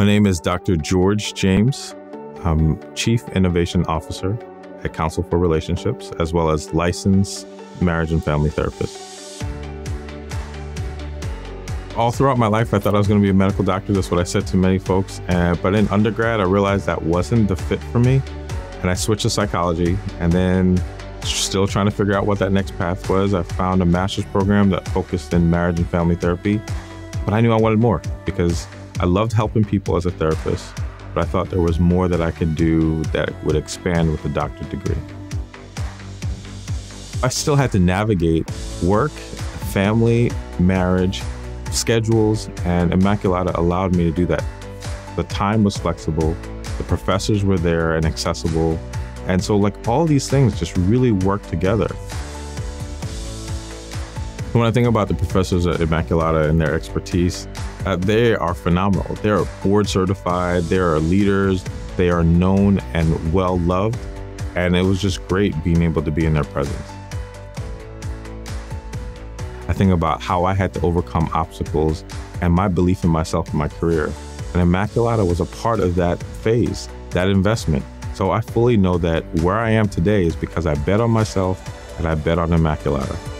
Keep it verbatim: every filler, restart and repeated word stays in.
My name is Doctor George James. I'm Chief Innovation Officer at Council for Relationships, as well as licensed marriage and family therapist. All throughout my life, I thought I was going to be a medical doctor. That's what I said to many folks. Uh, but in undergrad, I realized that wasn't the fit for me. And I switched to psychology, and then still trying to figure out what that next path was. I found a master's program that focused in marriage and family therapy, but I knew I wanted more because I loved helping people as a therapist, but I thought there was more that I could do that would expand with a doctorate degree. I still had to navigate work, family, marriage, schedules, and Immaculata allowed me to do that. The time was flexible, the professors were there and accessible, and so like all these things just really worked together. When I think about the professors at Immaculata and their expertise, uh, they are phenomenal. They are board certified, they are leaders, they are known and well loved, and it was just great being able to be in their presence. I think about how I had to overcome obstacles and my belief in myself and my career. And Immaculata was a part of that phase, that investment. So I fully know that where I am today is because I bet on myself and I bet on Immaculata.